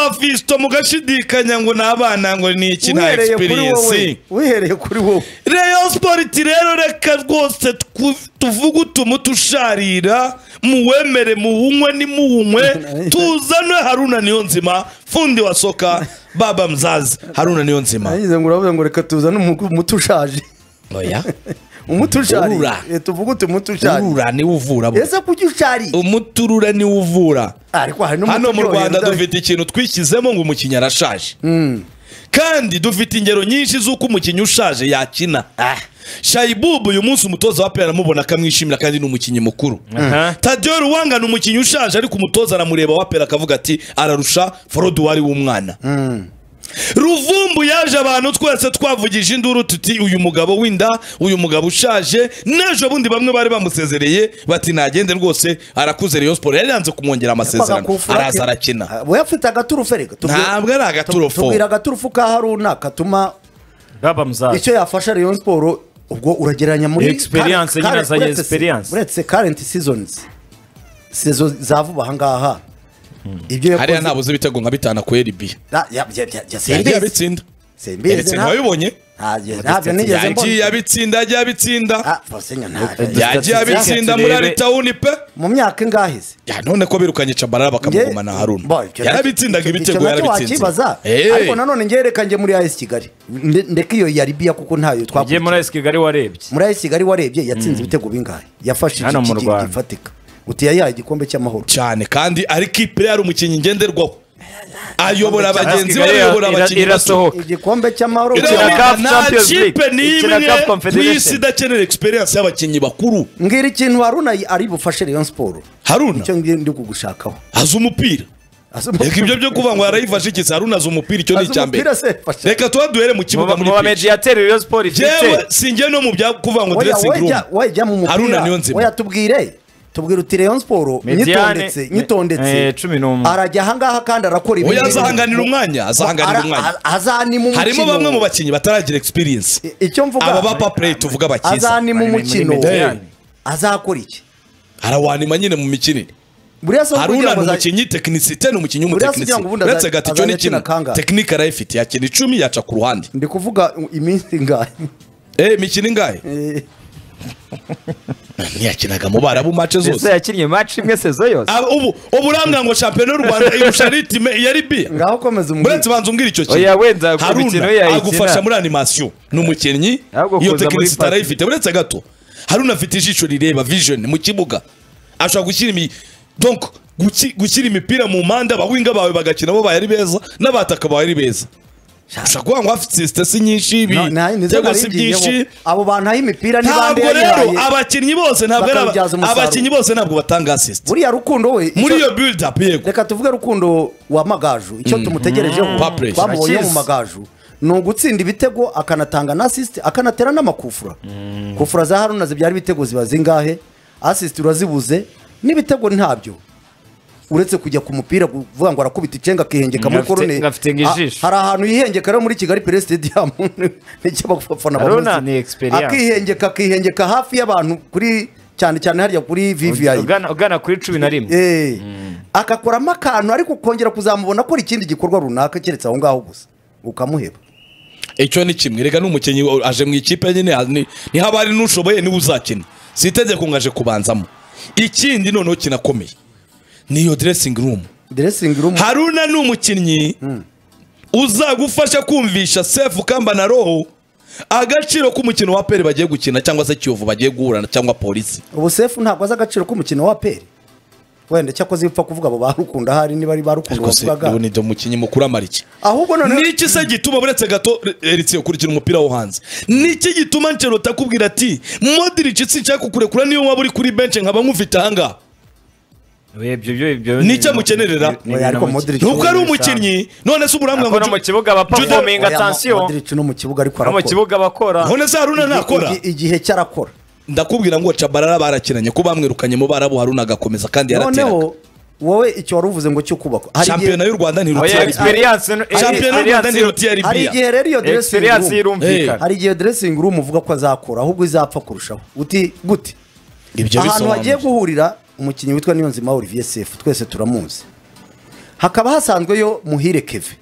abafisto mugashidikanya ngo nabana ngo ni iki na experience wihereye kuri wowe Rayon Sport rero reka rwose tuvuga utusharira muwemere muhunywe ni muhunywe tuzanwe Haruna Niyonzima fundi wa soka baba mzazi Haruna Niyonzima nayize ngo uravuga ngo reka tuzane umutushaje oya umutushari tuvuga umutushaje urura ni uvura ese kucyushari umuturura ni uvura ariko hano mu Rwanda dufite ikintu twishyizemo ngo umukinnyi arashaje kandi dufite ingero nyinshi z'uko umukinnyi ushaje yakina Shaibubu uyu munsi umutoza wa PL aramubona akamwishimira kandi ni umukinnyi mukuru Tadio Ruwanga ni umukinnyi ushaje ariko umutoza aramureba wa PL akavuga ati ararusha Froduwari w'umwana Ruvumbu yaje abantu twese twavugije induru tuti uyu mugabo winda uyu mugabo ushaje nejo bundi bamwe bari bamusezereye bati nagende rwose arakuze Rayon Sport yari yanze kumwongera amasezerano araza arakina we afite agaturufu reka ntabwo ari agaturufu tubwira agaturufu ka Haruna katuma baba mzazi icyo yafasha Rayon Sport ubwo uragereranya muri experience nyina za experience uretse current seasons zavuba hangaha ibyo yakoze hari nabuze ibitego nka 5 ku RB yagiye abitsinda Sembeze nabibonye ntabyo nigeze mbona yagiye abitsinda yagiye abitsinda muri Aritown pe mu myaka ingahize ya none ko birukanye Chabarara bakamuguma na Haruna yarabitsindaga ibitego yarabitsinda ariko nanone ngereka nge muri AS Kigali ndeka iyo ya Libya kuko ntayo twakuye muri AS Kigali warebye muri AS Kigali warebye yatsinze ibitego bingahe yafashe iki gifatika utiya ya igikombe cy'amahoro cyane kandi ari kipe yari umukinnyi ngenderwaho ayobora abagenzi bayobora abakinnyi basohoka igikombe cy'amahoro kwisi dakenera experience y'abakinnyi bakuru ngira ikintu Haruna ari bufashe Rayon Sport Haruna icyo ndi kugushakaho azi umupira reka ibyo byo kuvuga ngo yarayifashe iki Haruna azi umupira icyo ni icyambere reka tubaduhere mu kibuga muri mu mediateur Rayon Sport ifite singe no mu bya kuvuga ngo dressing room Haruna Niyonzima oya tubwira uti Rayon Sport nyitondetse arajya hangaha kandi arakora ibintu oya azahanganira umwanya harimo bamwe mu bakinnyi bataragira experience icyo mvuga aba bapa play tuvuga bakiza azani mu mukino azakora iki arawanima nyine mu mikinire Haruna ni umukinnyi technicité ni umukinnyi w'umutekinisi uretse gati cyo ni kintu technique arayifite yakina 10 yaca ku ruhande ndi kuvuga iminsi ngahe mikino ingahe ntiyakinaga mu Barabu match zose yakinnye match imwe sezo yose ubu rambwa ngo champion y'u Rwanda irusha ritme ya Libya ngaho komeza umbwira uretse banza umbwira icyo kintu oya wenda ku mikino yayikina agufasha muri animation n'umukinnyi iyo technicité arayifite uretse gato Haruna afite ijisho rireba vision mu kibuga ashobora gushyira imipira mu manda abawinga bawe bagakina bo bayari beza n'abataka bayari beza ushaka ngo afite sitasi nyinshi cyangwa se byinshi abo bantu aho imipira n'ibande rero abakinnyi bose ntabwo batanga assist buriya Rukundo we muri iyo build up yego reka tuvuge Rukundo wa Magaju icyo tumutegerejeho bamubonye mu Magaju ni ugutsinda ibitego akanatanga na assist akanatera n'amakufura kufura za Haruna zibyara ibitego ziba zingahe assist urazibuze n'ibitego ntabyo uretse kujya ku mupira kuvuga ngo arakubita icenga kihengeka muri korone hari ahantu yihengeka rero muri Kigali Pele Stadium n'icyo bagufana bamuzi akihengeka hafi y'abantu kuri cyane hariya kuri VVI ugana kuri 11 akakoramo akantu ariko kongera kuzamubona ko ikindi gikorwa runaka keretse aho ngaho gusa ukamuheba icyo ni kimwe rega n'umukinnyi aje mu ikipe nyine ni habari n'ushoboye ni uzakina sitegeko ngaje kubanzamo ikindi noneho kinakomeye niyo dressing room Haruna ni umukinnyi uzagufasha kumvisha Sefu Kamba na Roho agaciro k'umukino wa PL bagiye gukina cyangwa se Kiyovu bagiye guhurana cyangwa polisi ubu Sefu ntabwo aza agaciro k'umukino wa PL wenda cyakoze ipfa kuvuga abo barukunda hari niba ari barukunda bavugaga ni do mukinnyi mukuru amariki ahubwo none niki se gituma buretse gato Eritse ukurikira umupira wo hanze niki gituma Ancelotti akubwira ati Modric sinshaka kukurekura niyo waba uri kuri bench nkaba nkufite hanga nicyo mukenerera nuko ari umukinnyi none se uburambwa ngo mu kibuga ba performing attention Modric no mu kibuga ariko arakora mu kibuga bakora none se Haruna nakora igihe cyarakora ndakubwira ngo Chabarara barakinanye ko bamwirukanye mu Barabu Haruna agakomeza kandi yarateraga noneho wowe icyo waruvuze ngo cyo kubaka champion y'u Rwanda ni experience hari igihe rero iyo dressing room uvuga ko azakora ahubwo izapfa kurushaho uti gute ahantu hagiye guhurira umukinnyi witwa Niyonzima Olivier Sefu twese turamuzi hakaba hasanzweyo Muhire Keve,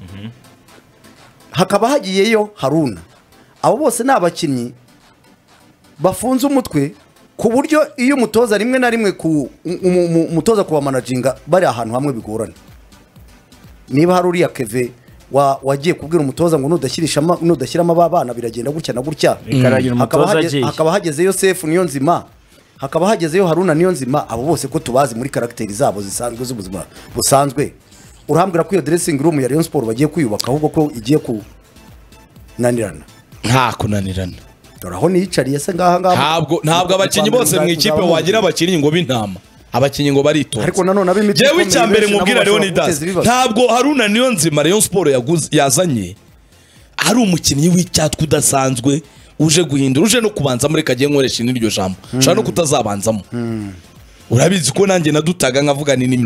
hakaba hagiyeyo Haruna. Abo bose ni abakinnyi bafunze umutwe ku buryo iyo umutoza rimwe na rimwe umutoza kuba managinga bari ahantu hamwe bigorana. Niba hari uriya Keve wagiye kubwira umutoza ngo nudashyiramo abana biragenda gutya na gutya, hakaba hagezeyo Sefu niyo nzima, hakaba hagezeyo Haruna niyo nzima, abo bose ko tubazi muri karakteri zabo zisanzwe z'ubuzima busanzwe, urahambira ko iyo dressing room ya Rayon Sport bagiye kuyubaka ahubwo ko igiye kunanirana. Nta kunanirana, doraho niyicariye se ngaha ntabwo abakinnyi bose mu ikipe wagira abakinnyi ngo b'intama, abakinnyi ngo baritonze. Ariko nanone ab'imiti jewe icyambere mubwira Leonidas, ntabwo Haruna niyo nzima Rayon Sport yazanye ari umukinnyi w'icyatwa udasanzwe uje guhindura, uje no kubanza muri kagiye nkoresha n'iryo jambo ushaka no kutazabanzamo. Urabizi ko nanjye nadutaga nkavuga ni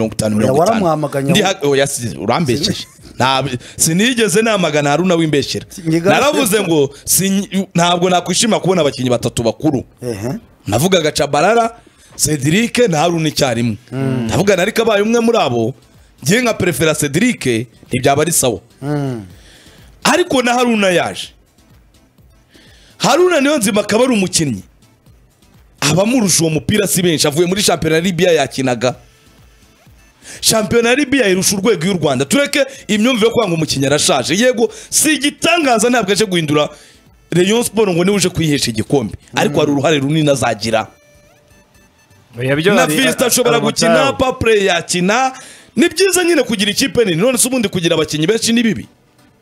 50 urambesheje. Sinigeze namagana Haruna w'imbeshyera, naravuze ngo ntabwo nakwishima kubona abakinnyi batatu bakuru. Navugaga Chabarara, Cedric na Haruna icyarimwe. Ndavuga nari kabaye umwe muri abo, ngiye nka prefera Cedric ntibyaba ari sawa. Ariko na Haruna yaje, Haruna niyo nzima akaba ari umukinnyi abamurusha uwo mupira si benshi. Avuye muri Championnat Libya yakinaga, Championnat Libya irusha urwego y'u Rwanda. Tureke imyumvire yo kwanga umukinnyi arashaje, yego si igitangaza, ntabwo aje guhindura Rayon Sport ngo niwe uje kwihesha igikombe, ariko hari uruhare runini azagira. Na Vista ashobora gukina, Papre yakina, ni byiza nyine kugira ikipe nini. None se ubundi kugira abakinnyi benshi ni bibi?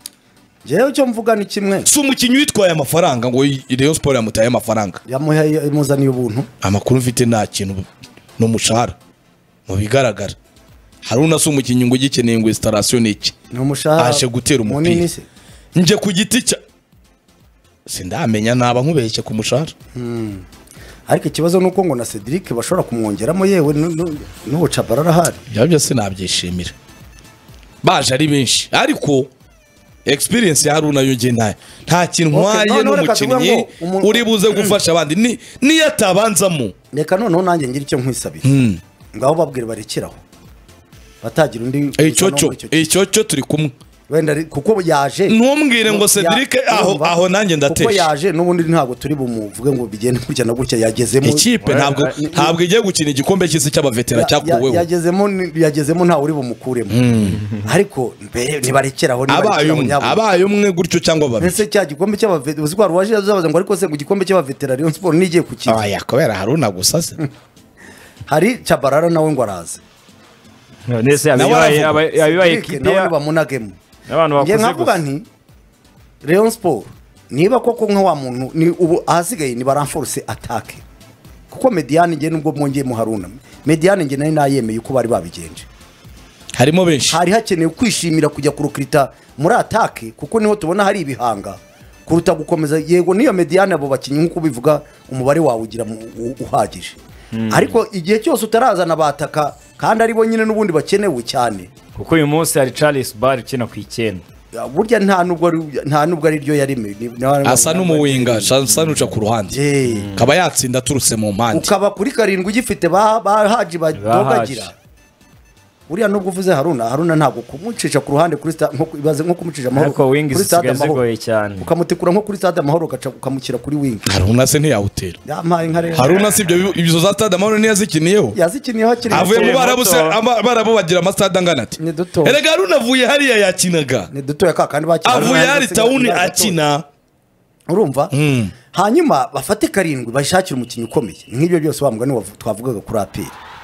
Jewe cyo mvuga ni kimwe, si umukinnyi witwaye amafaranga ngo Rayon Sport yamutaye amafaranga, yamuzaniye ubuntu. Amakuru mfite nta kintu n'umushahara mu bigaragara. Haruna si umukinnyi ngo gikeneye ngo installation iki, aje gutera umupira. Nje ku giti cya sindamenya naba nkubeshye ku mushahara. Ariko ikibazo nuko ngo na Cedric bashobora kumwongeramo, yewe n'uwo Chabarara hari. Byabyo sinabyishimira, baje ari benshi, ariko experience ya Haruna yongeye nta kintu nkwaye n'umukinnyi uri buze gufasha abandi ni yatabanzamo. Reka noneho nanjye ngira icyo nkwisabira, ngaho babwire barekeraho batagira undi. Icyo turi kumwe wenda kuko yaje, ntumbwire ngo Cedric aho nanjye ndatesha kuko yaje, n'ubundi ntabwo turi bumuvuge ngo bigende gutya na gutya. Yagezemo ikipe ntabwo igiye gukina igikombe cy'isi cy'abavetera cyakuweho, yagezemo ntawe uri bumukuremo. Ariko mbere nibarekeraho, abaye umwe gutyo cyangwa babiri. Ese cya gikombe cy'abavetera uzwara waje yazabaza ngo ariko se ngo igikombe cy'abavetera Rayon Sport nigiye kukira. Kubera Haruna gusa se hari Chabarara nawe ngo araza, nese yabibaye ekipe ya bamunagemo. Abantu bakuze nkavuga nti Rayon Sport niba koko nka wa muntu ni ubu ahasigaye ni baranforce attaque, kuko Mediane nge nubwo mwongeye mu Haruna, Mediane nge nari nayemeye uko bari babigenje. Harimo benshi, hari hakeneye kwishimira kujya kurukrita muri attaque, kuko niho tubona hari ibihanga kuruta gukomeza. Yego niyo Mediane abo bakinyi nkuko bivuga umubare wawe ugira uhagije, ariko igihe cyose utarazana bataka kandi aribo nyine n'ubundi bakenewe cyane, kuko uyu munsi hari Charles Bar ukina ku 9. Burya nta nubwo ari ryo yarime, asa n'umuwinga Chanson uca ku ruhande, kaba yatsinda turuse mu mpande, ukaba kuri 7 ugifite bahaji badogagira. Uriya nubwo uvuze Haruna ntabwo kumucisha ku ruhande kuri nko ibaze nko kumucisha amahoro kuri stade Amahoro cyane, ukamutekura nko kuri stade Amahoro ukamukira kuri wing. Haruna se ntiyawutera, yampaye nka rero. Haruna si ibyo za stade Amahoro ntiyazikiniyeho, hakiri avuye mu barabo bagira amastade angana ati. Erega Haruna avuye hariya yakinaga, ni duto ya kandi bakina, avuye hari Town akina, urumva. Hanyuma bafate 7 bashakira umukinnyi ukomeye nk'ibyo byose bambwa ni twavugaga kuri APR.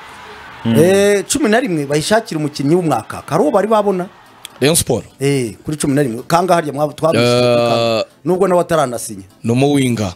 11 bayishakira umukinnyi w'umwaka karo bari babona Rayon Sport kuri 11 kanga harya mwabo twabishije nubwo nawe ataranasinya no mu winga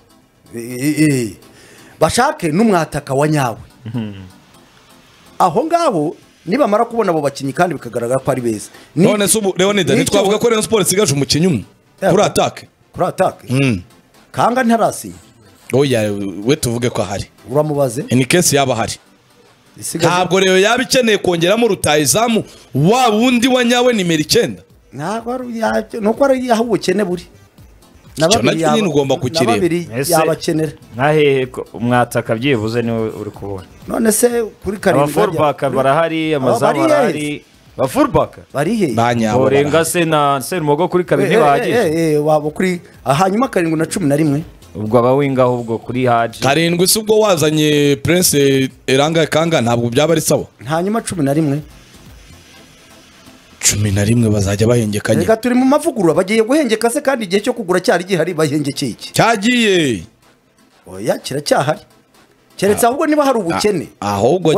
bashake n'umwataka wa nyawe. Aho ngabo nibamara kubona abo bakinnyi kandi bikagaragara ko ari beza. None se Leonidas ntitwavuga ko Rayon Sport sigaje umukinnyi umwe kuri attaque kanga ntarasinya. Oya we tuvuge ko hari uramubaze in case yaba hari, ntabwo rero yabikeneye kongeramo rutayizamu wa wundi wa nyawe nimero 9. Ntabwo nuko ari yaho ubukene buri nababiri ugomba kukireba yabakenera nkahe umwataka byivuze ni uri kubona. None se kuri 7 abaforback barahari, amazamu barahari, ba fullback bari he banyabo Borenga se na Serumogo kuri kabiri ntibahagije wabo kuri hanyuma 7-11 ubwo abawinga ahubwo kuri Haji karindwi si ubwo wazanye Prince Elanga Kanga ntabwo byaba ari sawa hanyuma 11 11 bazajya bahengekanye reka turi mu mavugurura bagiye guhengeka se kandi igihe cyo kugura cyari gihari bahengekeye iki cyagiye oya kiracyahari keretse ahubwo niba hari ubukene ahubwo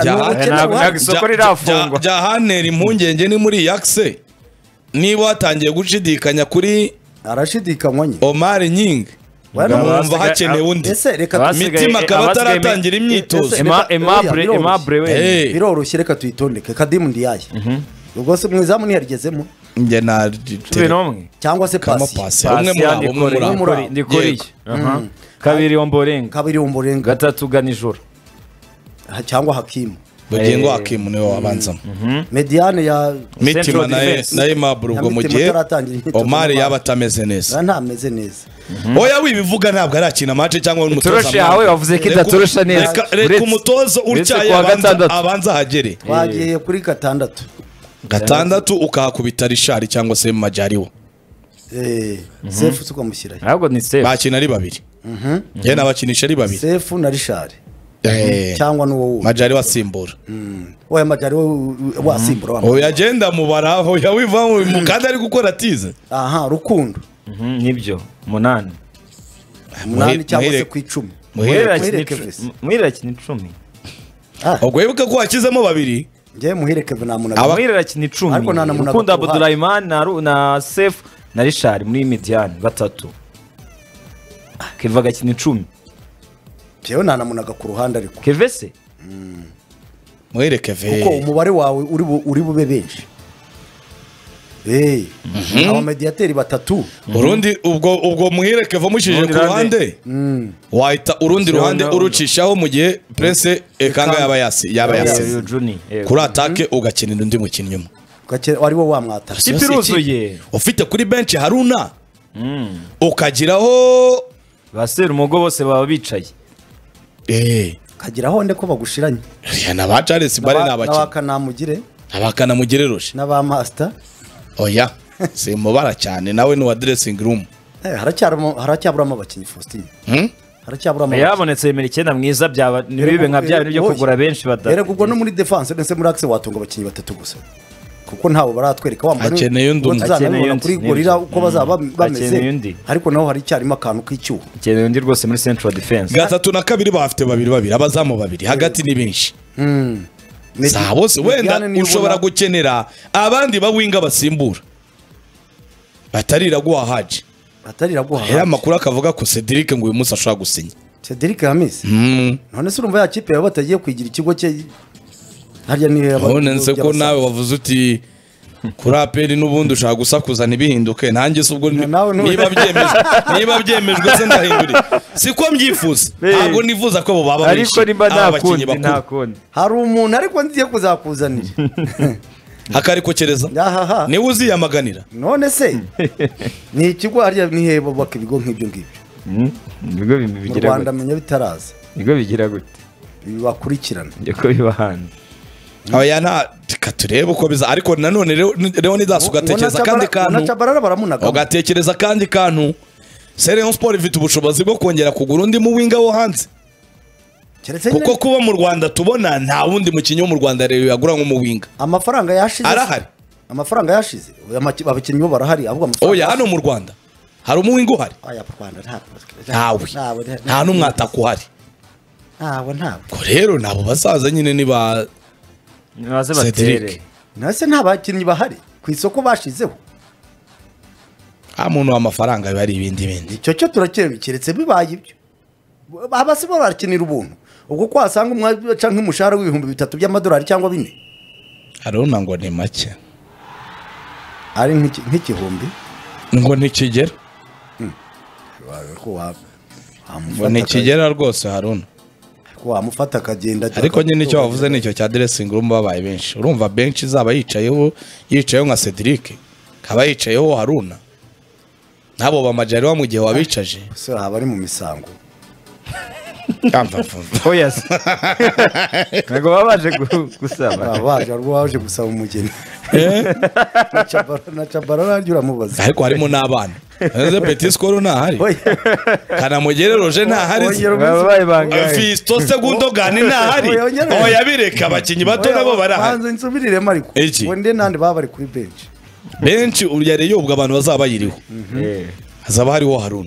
jahanera impungenge ni muri yakse niba watangiye gushidikanya kuri arashidikanywa nye Omar Nying numva hakenewe undi mitima akaba ataratangira imyitozo Aimable we biroroshye reka tuyitondeke Kadimu Ndiaye ubwo se mwizamu ntiyarigezemo nge na cyangwa se pasi umwe muri ndikuriye kabiri Omborenga gatatu Ganijoro cyangwa Hakimu Bugingo Hakimu niwe wabanzamo Mediane ya mitima na Aimable ubwo mu gihe Omar yaba atameze neza ntameze neza oya wibivuga ntabwo arakina match cyangwa umutoza turashe yawe wavuze ko idaturusha neza reka umutozo utyaye abanza hagere wagiye kuri gatandatu ukahakubita Richard cyangwa se Majariwa Sefu suko mushyirayo ntabwo ni Sefu bakina ari babiri njye nabakinisha ari babiri Sefu na Richard cyangwa nuwo Majari wasimbura oya Majari wasimbura oya agenda mubara oya wiva mu kandi ari gukora tize Rukundo nibyo 8 cyangwa se ku 10 muhira kini 10 ubwo wibuka ko wakizemo babiri ngiye muhireke namuna muhira kini 10 Rukundo Abdulrahman na Sefu na Richard muri Mediane batatu Kevaga kini 10 Jewe nanamunaga ku ruhande ariko Kevese muhireke kuko umubare wawe uri bube benshi aba mediateri batatu urundi ubwo muhireke vamushije ku ruhande wahita urundi ruhande urucishaho mu gihe Prince Ekanga yaba yasize kuri atake ugakinira undi mukinnyi umwe wari wo wamwatara ipiruzuye ufite kuri bench Haruna ukagiraho Baserumogo bose baba bicaye kagiraho nde ko bagushiranye na Charles Bare nabakanamugire abakanamugire roshe n'aba master oya simubara cyane nawe ni wa dressing room haracyaburamo abakinyi Faustin haracyaburamo yabonetse yemera icyenda mwiza byaba nibibe nka bya byo kugura benshi batatu rero ubwo no muri defense ndetse muri axe watunga abakinyi batatu gusa kuko ntabo baratwereka wambara akeneye undi kuri gorira uko bazaba bameze ariko naho hari cyarimo akantu k'icyuho akeneye undi rwose muri central defense gatatu na kabiri bafite babiri abazamu babiri hagati ni benshi bose wenda ushobora gukenera abandi bawinga basimbura batarira guha Haji era makuru akavuga ko Cedric ngo uyu munsi ashobora gusinya Cedric Hamis none se urumva ya kipe yabo batagiye kwigira ikigo cye harya ni none ko nawe wavuze uti kuri aperi n'ubundi ushaka gusakuza ntibihinduke nanjye se ubwo niba byemejwe se ndahindure siko mbyifuza ntabwo nifuza ko bo baba ariko nimba ntakundi hari umuntu ariko ngiye kuzakuzanira akarikokereza niwe uziyamaganira none se ni ikigo harya ni hebo baka ibigo nk'ibyo ngibyo ibigo bigira Rwanda menya bitaraza ibigo bigira gute bibakurikirana ko bibahanda oya nta turebe uko biza ariko nanone rero nidasugatekereza kandi kantu ugatekereza kandi kantu Rayon Sport ifite ubushobozi bwo kongera kugura undi mu winga wo hanze kuko kuba mu Rwanda tubona nta wundi mukinnyi wo mu Rwanda rero yagura nko mu winga amafaranga yashize arahari amafaranga yashize abakinnyi bo barahari ahubwo amafaranga oya hano mu Rwanda hari umuwinga uhari aya mu Rwanda nta n'umwataka uhari ntabwo rero nabo basaza nyine niba Cedric nase nta bakinnyi bahari ku isoko bashizeho muntu w'amafaranga biba ari ibindi icyo cyo turakiretse bibaye ibyo abasi bo barakinira ubuntu ubwo kwasanga umwaca nk'umushahara w'ibihumbi 3 by'amadolari cyangwa 4 arona ngo ni make ari nk'igihumbi ngo ntikigera ngo ntikigera rwose haruna wamufata akagenda ariko nyine icyo wavuze nicyo cya dressing room babaye benshi urumva bench izaba yicayeho nka Cedric kaba yicayeho Haruna nabo bamajari wa mu gihe wabicaje so abari mu misango oya ntago babaje gusaba baje umugeni na Tchabara nanjye uramubaza ariko harimo n'abana ese Petit Skol ntahari Kanamugere Roger ntahari Fisto Segundogani ntahari oya bireka abakinnyi bato nabo barahari hanze insubiriremo ariko wende nandi baba bari kuri bench uriyare yobwa abantu bazaba bayiriho hazaba hariho Haruna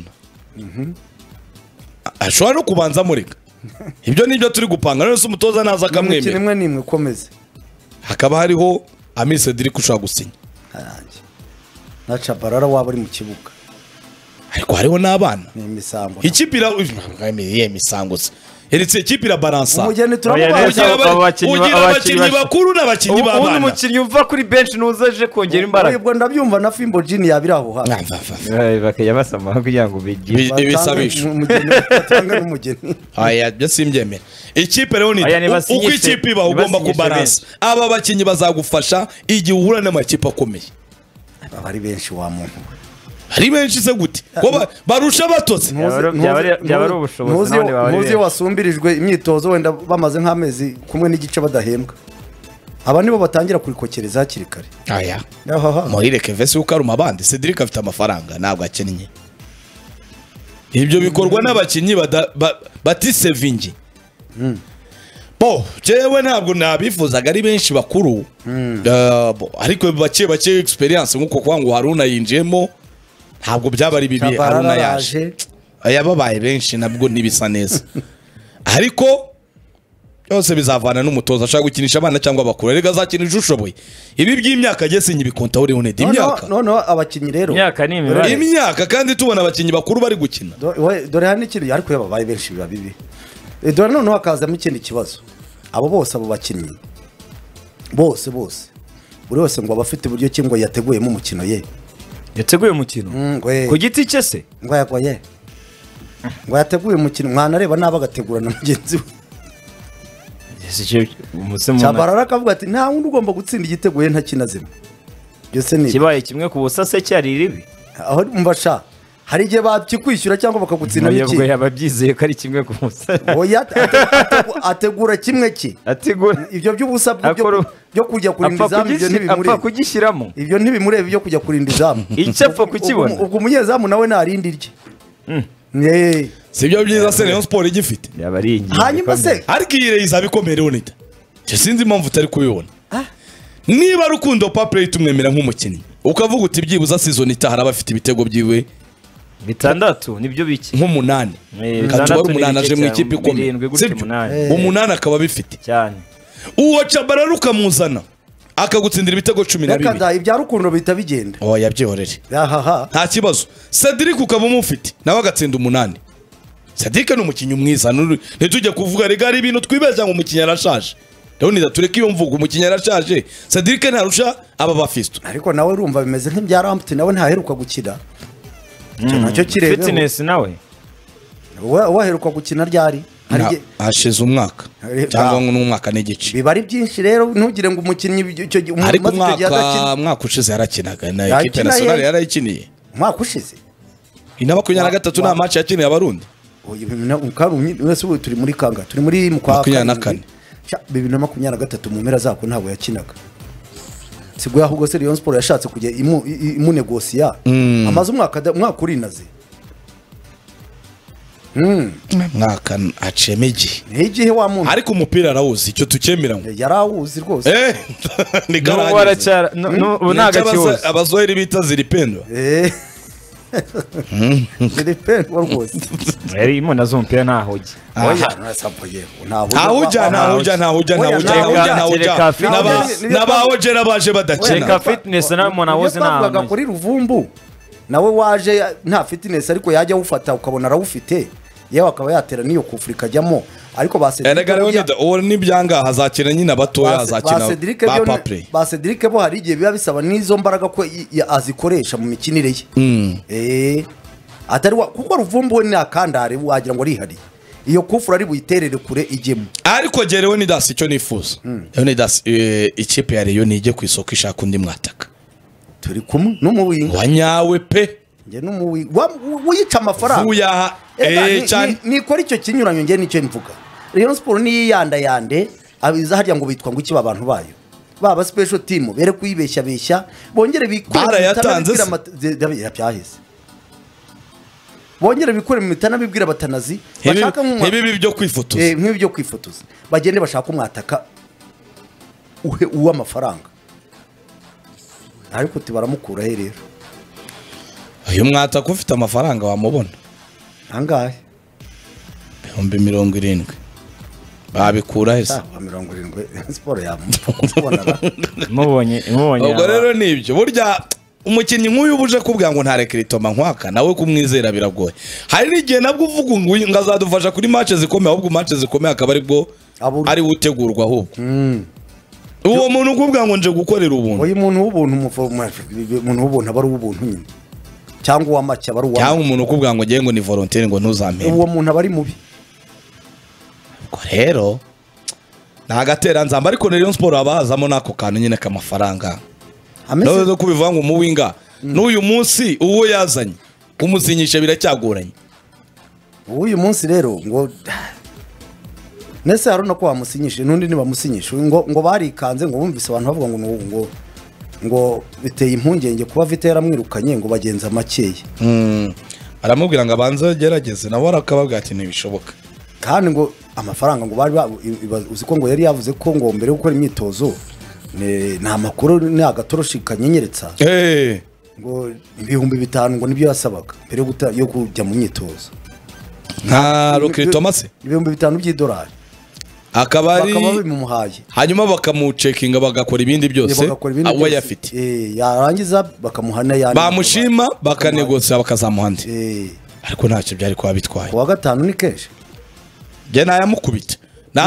ashobora no kubanza mureka ibyo nibyo turi gupanga none se umutoza naza akamwemera kimwe nimwe komeze hakaba hariho Ami Cedric ushaka gusinya na Tchabara waba ari mu kibuga ariko hariho n'abana ni imisambo ikipira imisango se Eritse ikipira balansa umugeni turamubaza abakinnyi bakuru n'abakinnyi b'abana ubundi umukinnyi uva kuri bench nuzaje kongera imbaraga ubwo ndabyumva na Fimbo Jini yabiraho hafi bakaya basama kugira ngo bigire ibisabisho umugeni batanga n'umugeni aya byo simbyemera ikipe rero ni uko ikipe iba ugomba kubalansa aba bakinnyi bazagufasha igihe uhura n'amakipe akomeye bari benshi wa muntu hari benshi se gute ko barusha batose byaba ari ubushobozi none baba muzi wasumbirijwe imyitozo wenda bamaze nk'amezi kumwe n'igice badahembwa aba nibo batangira kurikokereza hakiri kare aya Muhire Kevesi ukaruma abandi Cedric afite amafaranga ntabwo akennye ibyo bikorwa n'abakinnyi batisevingi jewe ntabwo nabifuzaga ari benshi bakuru ariko bake experience nkuko kwa ngo Haruna yinjiyemo ntabwo byaba ari bibi Haruna yaje yababaye benshi nabwo nibisa neza ariko yose bizavana n'umutoza ashaka gukinisha abana cyangwa abakuru rega zakinisha ushoboye ibi by'imyaka agese nyibikonta uri Uned imyaka no abakinyi rero imyaka ni imibare imyaka kandi tubona abakinyi bakuru bari gukina dore hano ikiri ariko yababaye benshi biba bibi dore none hakazamo ikindi kibazo abo bose abo bakinyi bose buri wese ngo abafite uburyo ki ngo yateguyemo umukino ye yateguye umukino ku giti cye se ngo yagoye ngo yateguye umukino mwana areba naba agategura na mugenzi we Tchabara akavuga ati nta wundi ugomba gutsinda igiteguye nta kinazima byose ni kibaye kimwe ku busase cyari ribi aho mbasha hari igihe bakikwishyura cyangwa bakagutsinda n'iki yaba byizeye ko ari kimwe ku busase oya ategura kimwe ki ategura ibyo by'ubusa byo kujya kurinda izamu ibyo ntibimurebe apfa kugishyiramo ibyo ntibimurebe byo kujya kurinda izamu icyo apfa kukibona ubwo umunyezamu nawe narindi rye sibyo byiza se Rayon Sport igifite yaba ari ingingo hanyuma se ariko iyi Rayon izabikomere Uned sinzi impamvu utari kubibona niba Rukundo Pape tumwemera nk'umukinnyi ukavuga uti byibuza season itahara bafite ibitego byiwe bitandatu nibyo biki nk'umunani kandi wari umunani aje mu ikipe ikomeye umunani akaba bifite cyane uwo Tchabara rukamuzana akagutsindira ibitego 12 reka ibya Rukundo bita bigenda yabyihorere nta kibazo Cedric ukaba umufite nawe agatsinda umunani Cedric ni umukinnyi mwiza ntitujye kuvuga rega ari ibintu twibeshya ngo umukinnyi arashaje rero nidatureka iyo mvugo umukinnyi arashaje Cedric ntarusha aba bafisto ariko nawe urumva bimeze nk'ibya Rampte nawe ntaheruka gukina nacyo kirebe fitness nawe waheruka gukina ryari hashize umwaka cyangwa n'umwaka n'igice biba ari byinshi rero ntugire ngo umukinnyi ariko umwaka ushize yarakinaga na equipe nationale yarayikiniye umwaka ushize ina 23 nta match yakiniye abarundi turi muri kanga turi muri mukwa 24 2023 mu mpera zako ntabwo yakinaga sigo ahubwo se Rayon Sport yashatse kujya imunegosiya amaze umwaka urinaze mwaka acemege n'igihe wa muntu ariko umupira arawuzi icyo tukemera ngo yarawuzi rwose ni garage no abazoheri bita ziripendo ziripendo rwose yari imona z'umupira ntahoje n'abahogera baje badakina fitness namona woze nabaga kuri Ruvumbu nawe waje nta fitness ariko yajya awufata ukabona arawufite yewe akaba yatera niyo kufurika ajyamo ariko ba n'ibyanga hazakina nyine abatoya hazakina ba Pape ba Cedric bo hari igihe biba bisaba n'izo mbaraga ko azikoresha mu mikinire ye atari kuko Ruvumbu ni akandare wagira ngo arihari iyo kufura ari buyiterere kure igemo ariko gerewe ni dasi icyo nifuza ni dasi ikipe ya Rayon ije ku isoko ishaka undi mwataka turi kumwe n'umuwinga wanyawe pe nge n'umuwinga wica amafaranga nikora icyo kinyuranyo nge nicyo mvuga Rayon Sport ni yanda yande abiza harya ngo bitwa ngo iki abantu bayo baba special team bere kuyibeshya beshya bongere bikore byahise bongere bikore mu mitana bibwira abatanazi bashaka nk'ibi byo kwifotoza nk'ibi byo kwifotoza bagende bashaka umwataka uw'amafaranga ariko tibaramukura he rero uyu mwataka ufite amafaranga wamubona angahe 70 babikura hese 70 siporo yamubona mubonye ubwo rero nibyo burya umukinnyi nk'uyu ubuje kubwira ngo nta rekiritoma nkwaka nawe kumwizera biragoye hari n'igihe nabwo uvuga ngo azadufasha kuri match zikomeye ahubwo match zikomeye akaba aribwo ari utegurwa ahubwo uwo muntu ukubwira ngo nje gukorera ubuntu uyu muntu w'ubuntu aba ari uw'ubuntu nyine cyangwa uw'amake aba ari uw'amake cyangwa umuntu ukubwira ngo ngiye ngo ni volontaire ngo ntuzampembe uwo muntu aba ari mubi ubwo rero ntagatera nzamba ariko Rayon Sport abahazamo n'ako kantu nyine k'amafaranga nawe kubivuga ngo umuwinga n'uyu munsi uwo yazanye umusinyisha biracyagoranye uyu munsi rero ngo nese haruna ko wamusinyishe n'undi nibamusinyishe ngo barikanze ngo bumvise abantu bavuga ngo biteye impungenge kuba Vita yaramwirukanye ngo bagenza makeya aramubwira ngo abanze gerageze nawe arakababwira ati ntibishoboka kandi ngo amafaranga ngo bari uzi ko ngo yari yavuze ko ngo mbere yo gukora imyitozo nta makuru ni agatoroshi kanyenyeretsa ngo 5,000 ngo nibyo yasabaga mbere yo kujya mu myitozo nka Rokritoma se 5,000 by'idolari akaba ari bimuhaye hanyuma bakamucekinga bagakora ibindi byose abo yafite yarangiza bakamuhana yani bamushima bakanegosya bakazamuhanda ariko ntacyo byari kwa bitwaye kuwa gatanu ni kenshi je namukubita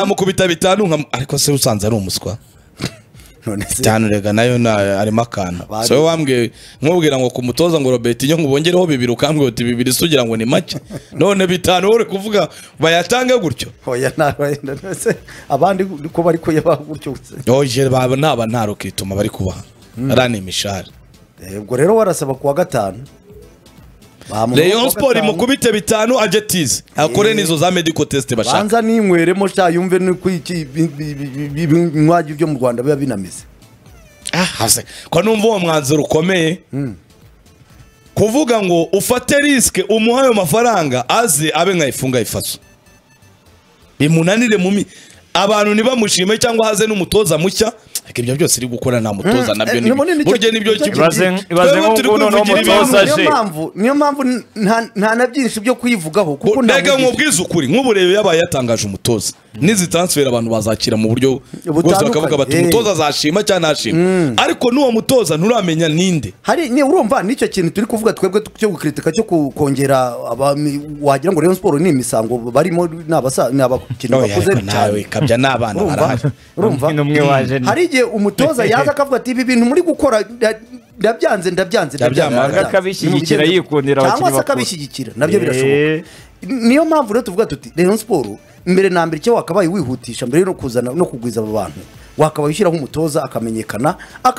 5 ariko se usanze ari umuswa none se cyane rega nayo arimo akana so wambwe nkubwira ngo kumutoza ngo Robertinho ngubongereho 2 ukambwe uti 2 sugira ngo ni make none 5 uri kuvuga bayatange gutyo oya nase abandi ko bari ko yabaha gutyo oje baba naba ntaro kituma bari kubaha arani imishari ubwo rero warasaba kuwa gatanu Rayon Sport mukubite 5 adjectives akore nizo za medical test bashaka banza ninkweremo cya yumve ni kwiki binywaji byo mu Rwanda biba binamize hase ko numva uwo mwanzuro ukomeye kuvuga ngo ufate risk umuhayo mafaranga aze abe nkayifunga ifaso bimunanire mumi abantu nibamushime cyangwa haze n'umutoza mushya ibyo byose iri gukora nta mutoza nabyo ni buryo nibyo ibaze ngo no mutoza je niyo mpamvu nta na byinshi byo kuyivugaho kuko ndega nkubwiza ukuri nk'uburebe yabaye yatangaje umutoza nizi transfer abantu bazakira mu buryo bwose bakavuga bati umutoza azashima cyangwa ntashima ariko n'uwo mutoza nturamenya ninde hari ni urumva nicyo kintu turi kuvuga twebwe cyo gukritika cyo kongera wagira ngo Rayon Sport ni imisango barimo n'abakinyi bakuze nawe kabya n'abana barahari urumva hari umutoza yaza akavuga ati ibi bintu muri gukora ndabyanze akabishyigikira yikundira abakinnyi cyangwa se akabishyigikira nabyo birashoboka niyo mpamvu rero tuvuga tuti Rayon Sport mbere na mbere cyo wakabaye wihutisha mbere no kuzana no kugwiza aba bantu wakabaye ushyiraho umutoza akamenyekana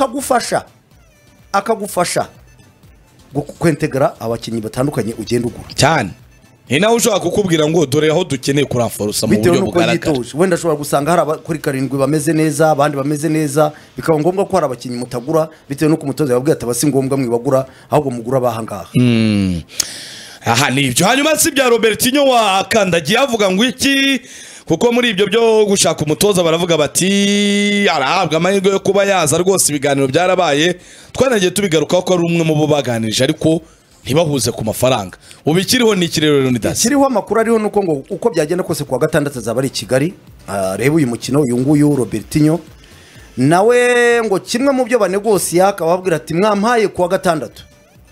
akagufasha kwentegara abakinnyi batandukanye ugenda ugura cyane nawe ushobora kukubwira ngo dore aho dukeneye kuramforosa mu buryo bugaragara wenda ashobora gusanga hari kuri 7 bameze neza abandi bameze neza bikaba ngombwa ko hari abakinnyi mutagura bitewe nuko umutoza yababwiye ati basi ngombwa mwibagura ahubwo mugura bahangaha aha nibyo hanyuma si bya Robertinho wakandagiye avuga ngo iki kuko muri ibyo byo gushaka umutoza baravuga bati arahabwa amahirwe yo kuba yaza rwose ibiganiro byarabaye twanagiye tubigarukaho ko ari umwe mu bo baganirije ariko ntibahuze ku mafaranga ubikiriho ni ikirero Nidasi kiriho amakuru ariho nuko ngo uko byagenda kose kuwa gatandatu azaba ari Kigali reba uyu mukino uyu nguyu Robertinho nawe ngo kimwe mu byo banegosiya akababwira ati mwampaye kuwa gatandatu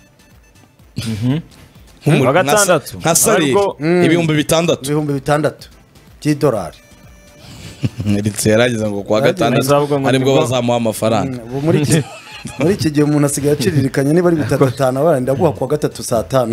kuwa gatandatu nka sari 6,000 $6,000 ndetse yarageze ngo kuwa gatandatu aribwo bazamuha amafaranga muri iki gihe umuntu asigaye aciririkanya niba ari 3-5 baranda guha kwa 3 saa 5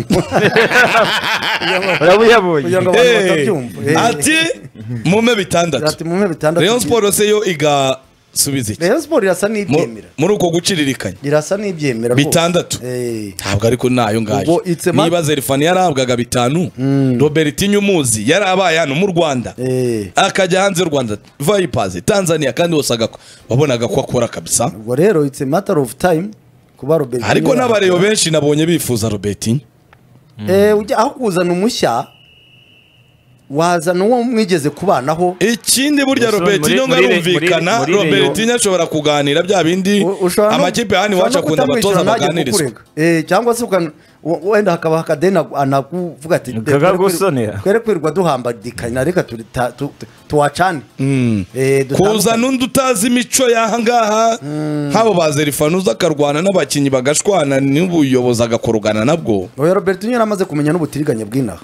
urabuyabonye ati mume 6 Rayon Sport se yo iga subiza iki Rayon Sport irasa n'ibyemera muri uko guciririkanya irasa n'ibyemera 6 ntabwo ariko nayo ngayo niba Zerifani yarahabwaga 5 Robertinho umuzi yarabaye hano mu Rwanda akajya hanze y'u Rwanda Vipers Tanzania kandi hose wabonaga ko akora kabisa ubwo rero it's a matter of time kuba Robertinho ariko n'abareyo benshi nabonye bifuza Robertinho ujya aho kuzana umushya wazana uwo mwigeze kubanaho ikindi burya Robertinho ngarumvikana Robertinho ashobora kuganira bya bindi amakipe hani wacha kunda abatoza baganirizwa cyangwa se wenda hakaba hakadena anakuvuga ati kwere kwirwa duhambadikanya reka tuwacane kuza nundi utazi imico yahangaha habo bazerifana uza karwana n'abakinyi bagashwana n'ubuyobozi agakorugana nabwo Robertinho yaramaze kumenya n'ubutiriganye bw'inaha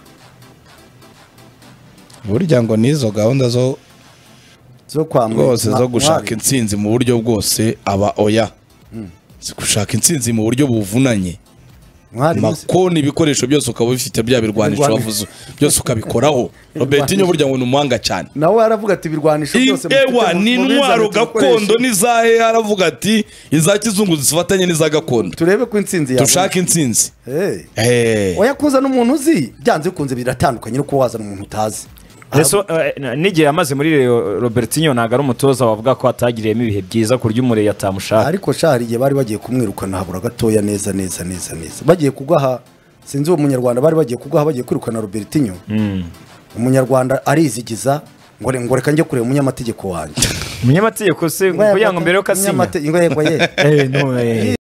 burya ngo nizo gahunda zo rwose zo gushaka intsinzi mu buryo bwose aba oya gushaka intsinzi mu buryo buvunanye makoni ibikoresho byose ukaba bifite bya birwanisho wavuze byose ukabikoraho Robertinho burya ngo numuhanga cyane nawe aravuga ati birwanisho byose ewa ni intwaro gakondo nizahe aravuga ati iza kizungu zifatanye n'iza gakondo turebe ko intsinzi yawe dushaka intsinzi oya kuza n'umuntu uzi byanze bikunze biratandukanye no kuwazana umuntu utazi n'igihe yamaze muri Robertinho ntabwo ari umutoza wavuga ko atagiriyemo ibihe byiza ku buryo umureye atamushaka ariko shari igihe bari bagiye kumwirukana habura gatoya neza bagiye kugaha sinzi uwo munyarwanda bari bagiye kugaha bagiye kwirukana Robertinho umunyarwanda arizigiza ngo reka njye kureba umunyamategeko wanjye umunyamategeko se kugira ngo mbere yo kasinya